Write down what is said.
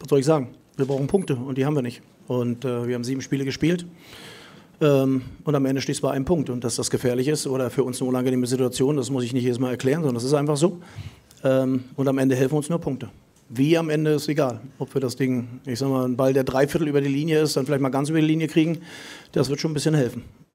was soll ich sagen? Wir brauchen Punkte und die haben wir nicht. Und wir haben 7 Spiele gespielt. Und am Ende steht es bei einem Punkt. Und dass das gefährlich ist oder für uns eine unangenehme Situation, das muss ich nicht jedes Mal erklären, sondern das ist einfach so. Und am Ende helfen uns nur Punkte. Wie am Ende ist egal. Ob wir das Ding, ich sag mal, einen Ball, der 3/4 über die Linie ist, dann vielleicht mal ganz über die Linie kriegen, das wird schon ein bisschen helfen.